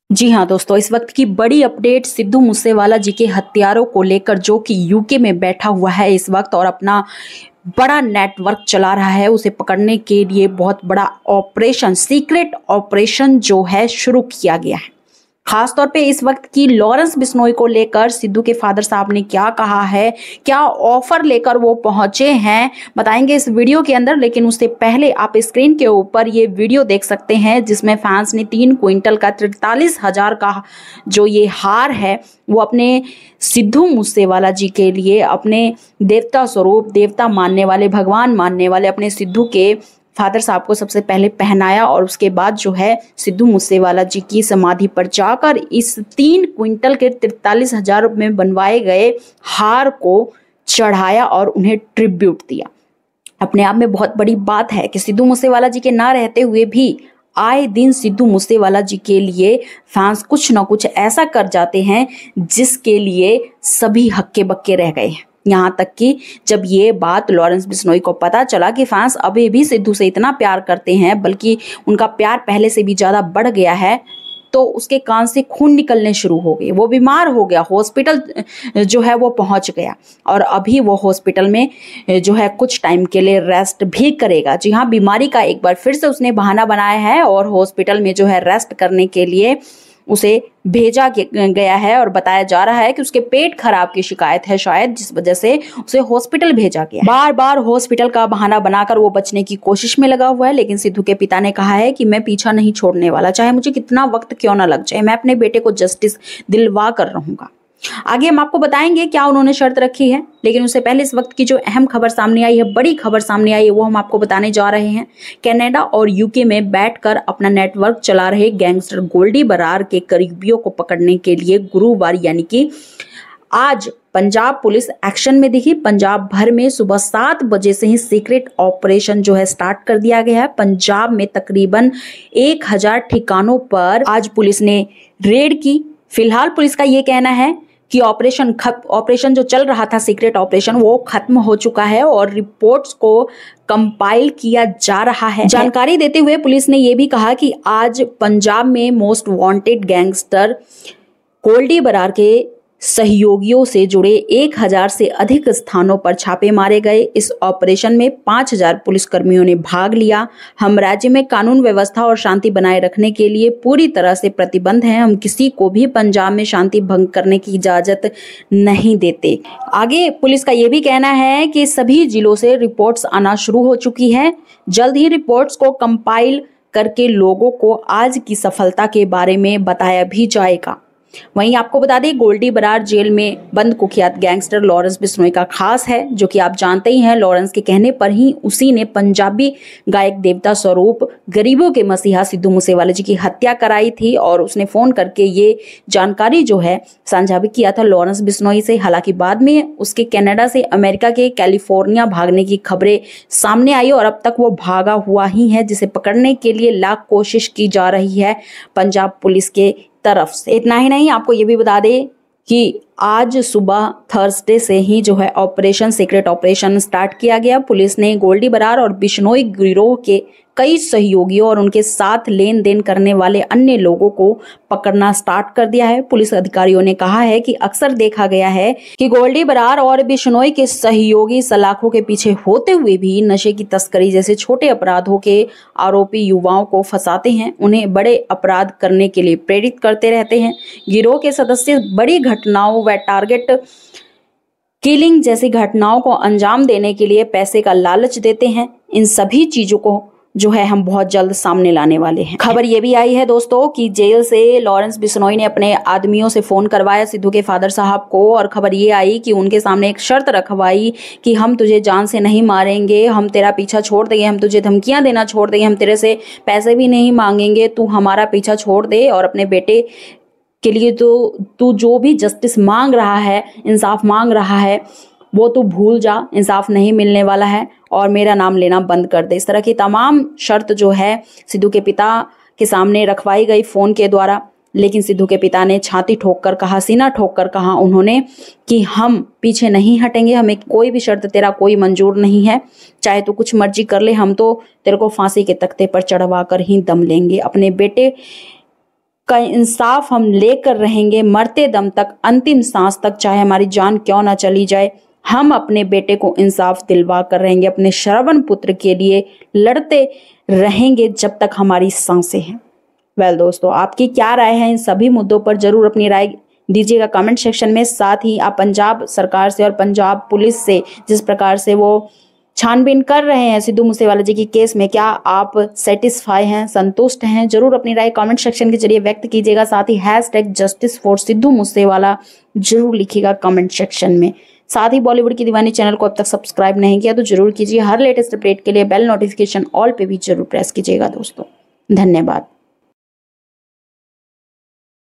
जी हाँ दोस्तों, इस वक्त की बड़ी अपडेट सिद्धू मूसेवाला जी के हत्यारों को लेकर, जो कि यूके में बैठा हुआ है इस वक्त और अपना बड़ा नेटवर्क चला रहा है। उसे पकड़ने के लिए बहुत बड़ा ऑपरेशन, सीक्रेट ऑपरेशन जो है शुरू किया गया है। खासतौर पे इस वक्त की लॉरेंस बिश्नोई को लेकर सिद्धू के फादर साहब ने क्या कहा है, क्या ऑफर लेकर वो पहुंचे हैं, बताएंगे इस वीडियो के अंदर। लेकिन उससे पहले आप स्क्रीन के ऊपर ये वीडियो देख सकते हैं जिसमें फैंस ने 3 क्विंटल का 43,000 का जो ये हार है वो अपने सिद्धू मूसेवाला जी के लिए, अपने देवता स्वरूप, देवता मानने वाले, भगवान मानने वाले अपने सिद्धू के फादर साहब को सबसे पहले पहनाया और उसके बाद जो है सिद्धू मूसेवाला जी की समाधि पर जाकर इस 3 क्विंटल के 43,000 में बनवाए गए हार को चढ़ाया और उन्हें ट्रिब्यूट दिया। अपने आप में बहुत बड़ी बात है कि सिद्धू मूसेवाला जी के ना रहते हुए भी आए दिन सिद्धू मूसेवाला जी के लिए फैंस कुछ ना कुछ ऐसा कर जाते हैं जिसके लिए सभी हक्के बक्के रह गए हैं। यहाँ तक कि जब ये बात लॉरेंस बिश्नोई को पता चला कि फैंस अभी भी सिद्धू से इतना प्यार करते हैं, बल्कि उनका प्यार पहले से भी ज़्यादा बढ़ गया है, तो उसके कान से खून निकलने शुरू हो गए। वो बीमार हो गया, हॉस्पिटल जो है वो पहुंच गया और अभी वो हॉस्पिटल में जो है कुछ टाइम के लिए रेस्ट भी करेगा। जी हाँ, बीमारी का एक बार फिर से उसने बहाना बनाया है और हॉस्पिटल में जो है रेस्ट करने के लिए उसे भेजा गया है और बताया जा रहा है कि उसके पेट खराब की शिकायत है शायद, जिस वजह से उसे हॉस्पिटल भेजा गया। बार बार हॉस्पिटल का बहाना बनाकर वो बचने की कोशिश में लगा हुआ है। लेकिन सिद्धू के पिता ने कहा है कि मैं पीछा नहीं छोड़ने वाला, चाहे मुझे कितना वक्त क्यों ना लग जाए, मैं अपने बेटे को जस्टिस दिलवा कर रहूंगा। आगे हम आपको बताएंगे क्या उन्होंने शर्त रखी है। लेकिन उससे पहले इस वक्त की जो अहम खबर सामने आई है, बड़ी खबर सामने आई है, वो हम आपको बताने जा रहे हैं। कनाडा और यूके में बैठकर अपना नेटवर्क चला रहे गैंगस्टर गोल्डी बरार के करीबियों को पकड़ने के लिए गुरुवार यानी कि आज पंजाब पुलिस एक्शन में दिखी। पंजाब भर में सुबह 7 बजे से ही सीक्रेट ऑपरेशन जो है स्टार्ट कर दिया गया है। पंजाब में तकरीबन 1000 ठिकानों पर आज पुलिस ने रेड की। फिलहाल पुलिस का ये कहना है कि ऑपरेशन जो चल रहा था, सीक्रेट ऑपरेशन, वो खत्म हो चुका है और रिपोर्ट्स को कंपाइल किया जा रहा है। जानकारी देते हुए पुलिस ने यह भी कहा कि आज पंजाब में most wanted gangster Goldy Brar के सहयोगियों से जुड़े 1000 से अधिक स्थानों पर छापे मारे गए। इस ऑपरेशन में 5000 पुलिसकर्मियों ने भाग लिया। हम राज्य में कानून व्यवस्था और शांति बनाए रखने के लिए पूरी तरह से प्रतिबद्ध हैं। हम किसी को भी पंजाब में शांति भंग करने की इजाजत नहीं देते। आगे पुलिस का यह भी कहना है कि सभी जिलों से रिपोर्ट्स आना शुरू हो चुकी है। जल्द ही रिपोर्ट्स को कंपाइल करके लोगों को आज की सफलता के बारे में बताया भी जाएगा। वहीं आपको बता दें, गोल्डी बरार जेल में बंद कुख्यात गैंगस्टर लॉरेंस बिश्नोई का खास है, जो कि आप जानते ही हैं। लॉरेंस के कहने पर ही उसी ने पंजाबी गायक देवता स्वरूप गरीबों के मसीहा सिद्धू मूसेवाला जी की हत्या कराई थी और उसने फोन करके ये जानकारी जो है साझा भी किया था लॉरेंस बिश्नोई से। हालांकि बाद में उसके कनाडा से अमेरिका के कैलिफोर्निया भागने की खबरें सामने आई और अब तक वो भागा हुआ ही है, जिसे पकड़ने के लिए लाख कोशिश की जा रही है पंजाब पुलिस के तरफ से। इतना ही नहीं, आपको ये भी बता दें कि आज सुबह थर्सडे से ही जो है ऑपरेशन, सीक्रेट ऑपरेशन स्टार्ट किया गया। पुलिस ने गोल्डी बरार और बिश्नोई गिरोह के कई सहयोगियों और उनके साथ लेन देन करने वाले अन्य लोगों को पकड़ना स्टार्ट कर दिया है। पुलिस अधिकारियों ने कहा है कि अक्सर देखा गया है कि गोल्डी बरार और बिश्नोई के सहयोगी सलाखों के पीछे होते हुए भी नशे की तस्करी जैसे छोटे अपराधों के आरोपी युवाओं को फंसाते हैं, उन्हें बड़े अपराध करने के लिए प्रेरित करते रहते हैं। गिरोह के सदस्य बड़ी घटनाओं व टारगेट किलिंग जैसी घटनाओं को अंजाम देने के लिए पैसे का लालच देते हैं। इन सभी चीजों को जो है हम बहुत जल्द सामने लाने वाले हैं। खबर ये भी आई है दोस्तों कि जेल से लॉरेंस बिश्नोई ने अपने आदमियों से फोन करवाया सिद्धू के फादर साहब को और खबर ये आई कि उनके सामने एक शर्त रखवाई कि हम तुझे जान से नहीं मारेंगे, हम तेरा पीछा छोड़ देंगे, हम तुझे धमकियां देना छोड़ देंगे, हम तेरे से पैसे भी नहीं मांगेंगे, तू हमारा पीछा छोड़ दे और अपने बेटे के लिए तो तू जो भी जस्टिस मांग रहा है, इंसाफ मांग रहा है, वो तू भूल जा, इंसाफ नहीं मिलने वाला है और मेरा नाम लेना बंद कर दे। इस तरह की तमाम शर्त जो है सिद्धू के पिता के सामने रखवाई गई फोन के द्वारा। लेकिन सिद्धू के पिता ने छाती ठोक कर कहा, सीना ठोक कर कहा उन्होंने कि हम पीछे नहीं हटेंगे, हमें कोई भी शर्त तेरा कोई मंजूर नहीं है, चाहे तू कुछ मर्जी कर ले, हम तो तेरे को फांसी के तख्ते पर चढ़वा कर ही दम लेंगे। अपने बेटे का इंसाफ हम लेकर रहेंगे मरते दम तक, अंतिम सांस तक, चाहे हमारी जान क्यों ना चली जाए। हम अपने बेटे को इंसाफ दिलवा कर रहेंगे, अपने श्रवण पुत्र के लिए लड़ते रहेंगे जब तक हमारी सांसें हैं। वेल दोस्तों, आपकी क्या राय है इन सभी मुद्दों पर? जरूर अपनी राय दीजिएगा कमेंट सेक्शन में। साथ ही आप पंजाब सरकार से और पंजाब पुलिस से जिस प्रकार से वो छानबीन कर रहे हैं सिद्धू मूसेवाला जी की केस में, क्या आप सेटिस्फाई हैं, संतुष्ट हैं? जरूर अपनी राय कमेंट सेक्शन के जरिए व्यक्त कीजिएगा। साथ ही #जस्टिस फॉर सिद्धू मूसेवाला जरूर लिखिएगा कमेंट सेक्शन में। साथ ही बॉलीवुड की दीवानी चैनल को अब तक सब्सक्राइब नहीं किया तो जरूर कीजिए। हर लेटेस्ट अपडेट के लिए बेल नोटिफिकेशन ऑल पे भी जरूर प्रेस कीजिएगा दोस्तों। धन्यवाद।